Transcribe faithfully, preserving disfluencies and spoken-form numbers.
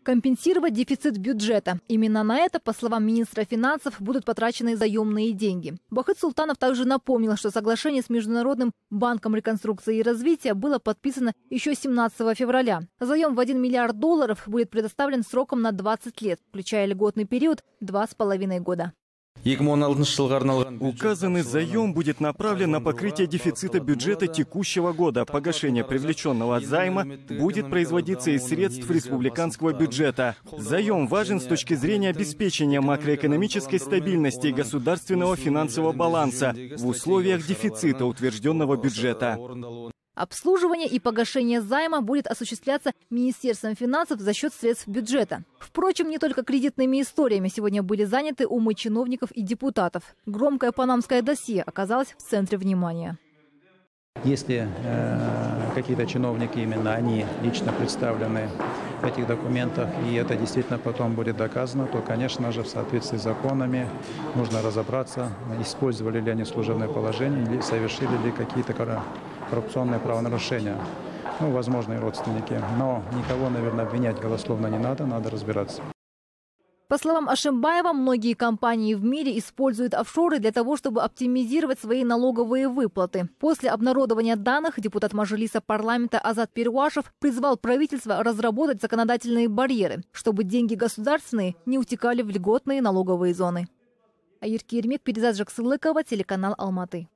Компенсировать дефицит бюджета. Именно на это, по словам министра финансов, будут потрачены заемные деньги. Бахыт Султанов также напомнил, что соглашение с Международным банком реконструкции и развития было подписано еще семнадцатого февраля. Заем в один миллиард долларов будет предоставлен сроком на двадцать лет, включая льготный период – два с половиной года. Указанный заем будет направлен на покрытие дефицита бюджета текущего года. Погашение привлеченного займа будет производиться из средств республиканского бюджета. Заем важен с точки зрения обеспечения макроэкономической стабильности и государственного финансового баланса в условиях дефицита утвержденного бюджета. Обслуживание и погашение займа будет осуществляться Министерством финансов за счет средств бюджета. Впрочем, не только кредитными историями сегодня были заняты умы чиновников и депутатов. Громкое панамское досье оказалось в центре внимания. Если э, какие-то чиновники, именно они лично представлены в этих документах, и это действительно потом будет доказано, то, конечно же, в соответствии с законами нужно разобраться, использовали ли они служебное положение или совершили ли какие-то коррупционные правонарушения. Ну, возможно, и родственники. Но никого, наверное, обвинять голословно не надо, надо разбираться. По словам Ашимбаева, многие компании в мире используют офшоры для того, чтобы оптимизировать свои налоговые выплаты. После обнародования данных депутат Мажилиса парламента Азат Перуашев призвал правительство разработать законодательные барьеры, чтобы деньги государственные не утекали в льготные налоговые зоны. Айыр Кермек, Перизат Жаксылыкова, телеканал Алматы.